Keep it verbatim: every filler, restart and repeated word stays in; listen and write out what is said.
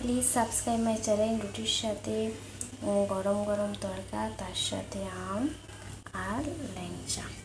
Please subscribe my channel. রুটির সাথে গরম গরম তরকা, তার সাথে আম আর ল্যাংচা।